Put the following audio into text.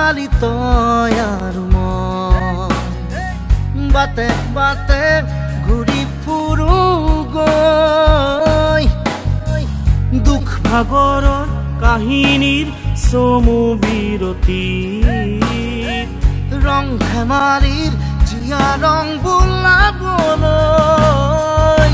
ধেমালি তই আৰু মই বাটে বাটে ঘূৰি ফুৰো গৈ দুখ ভাগৰৰ কাহিনীৰ চমু বিৰতি ৰং ধেমালিৰ জিয়া ৰং বোলাবলৈ